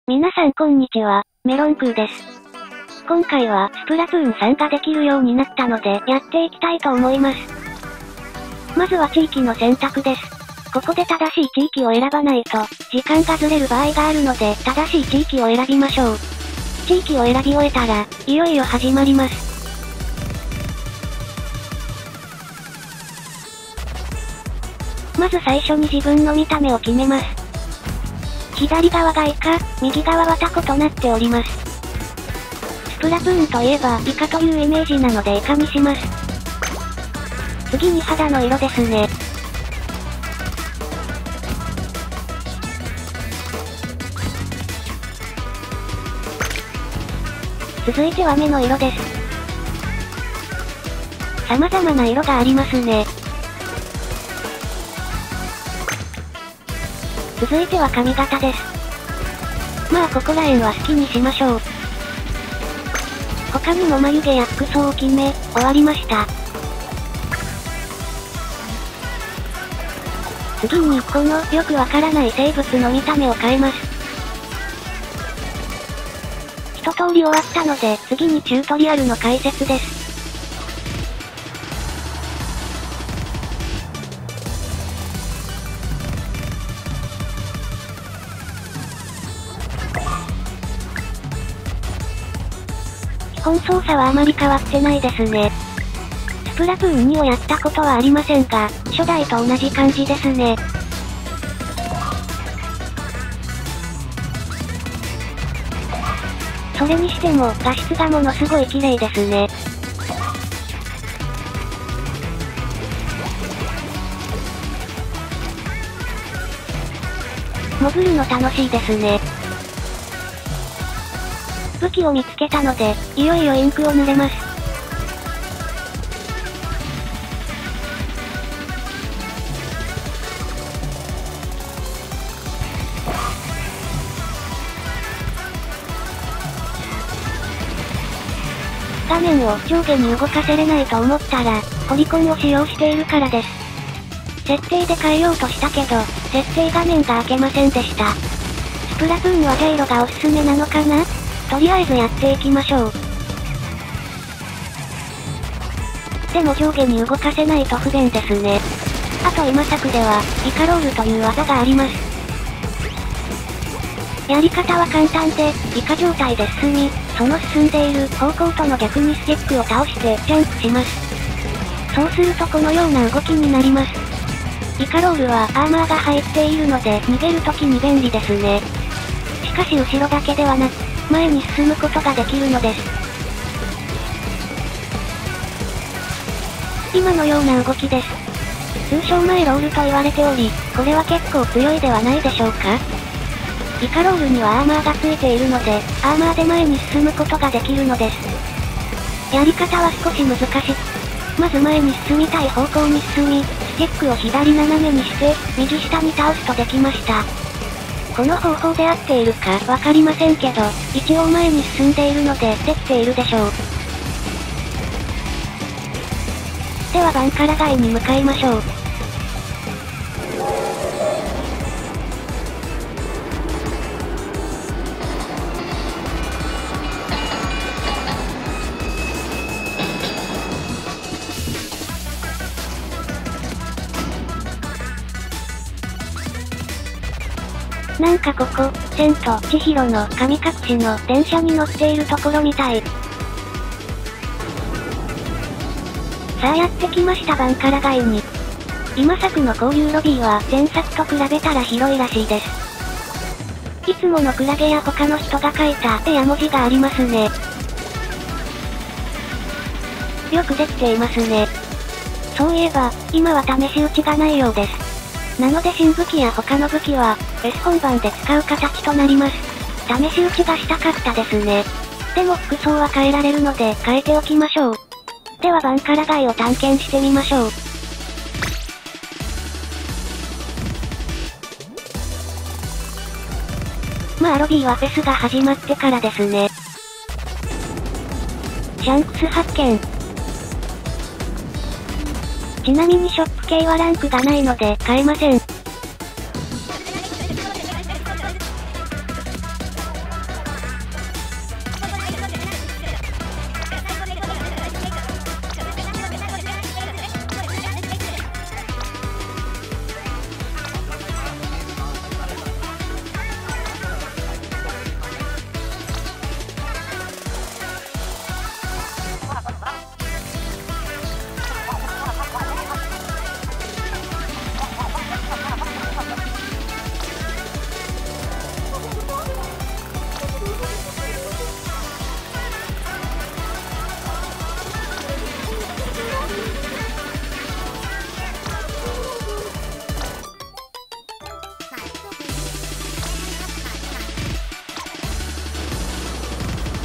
皆さんこんにちは、メロンクーです。今回はスプラトゥーン3ができるようになったのでやっていきたいと思います。まずは地域の選択です。ここで正しい地域を選ばないと、時間がずれる場合があるので正しい地域を選びましょう。地域を選び終えたら、いよいよ始まります。まず最初に自分の見た目を決めます。左側がイカ、右側はタコとなっております。スプラトゥーンといえばイカというイメージなのでイカにします。次に肌の色ですね。続いては目の色です。様々な色がありますね。続いては髪型です。まあここら辺は好きにしましょう。他にも眉毛や服装を決め、終わりました。次にこのよくわからない生物の見た目を変えます。一通り終わったので次にチュートリアルの解説です。基本操作はあまり変わってないですね。スプラトゥーン2をやったことはありませんが、初代と同じ感じですね。それにしても画質がものすごい綺麗ですね。潜るの楽しいですね。武器を見つけたので、いよいよインクを塗れます。画面を上下に動かせれないと思ったら、ポリコンを使用しているからです。設定で変えようとしたけど、設定画面が開けませんでした。スプラトゥーンはジャイロがおすすめなのかな？とりあえずやっていきましょう。でも上下に動かせないと不便ですね。あと今作では、イカロールという技があります。やり方は簡単で、イカ状態で進み、その進んでいる方向との逆にスティックを倒してジャンプします。そうするとこのような動きになります。イカロールはアーマーが入っているので逃げるときに便利ですね。しかし後ろだけではなく、前に進むことができるのです。今のような動きです。通称前ロールと言われており、これは結構強いではないでしょうか？イカロールにはアーマーがついているので、アーマーで前に進むことができるのです。やり方は少し難しい。まず前に進みたい方向に進み、スティックを左斜めにして、右下に倒すとできました。この方法で合っているかわかりませんけど、一応前に進んでいるのでできているでしょう。ではバンカラ街に向かいましょう。なんかここ、千と千尋の神隠しの電車に乗っているところみたい。さあやってきましたバンカラ街に。今作の交流ロビーは前作と比べたら広いらしいです。いつものクラゲや他の人が書いた絵や文字がありますね。よくできていますね。そういえば、今は試し撃ちがないようです。なので新武器や他の武器は、S 本番で使う形となります。試し撃ちがしたかったですね。でも服装は変えられるので変えておきましょう。ではバンカラ街を探検してみましょう。まあロビーはフェスが始まってからですね。シャンクス発見。ちなみにショップ系はランクがないので買えません。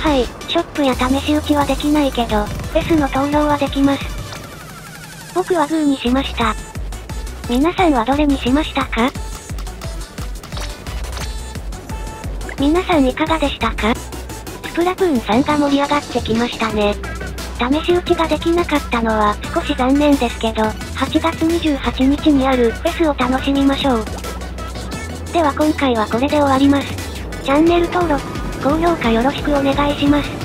はい、ショップや試し撃ちはできないけど、S の投票はできます。僕はグーにしました。皆さんはどれにしましたか？皆さんいかがでしたか？スプラトゥーンさんが盛り上がってきましたね。試し撃ちができなかったのは少し残念ですけど、8月28日にある S を楽しみましょう。では今回はこれで終わります。チャンネル登録、高評価よろしくお願いします。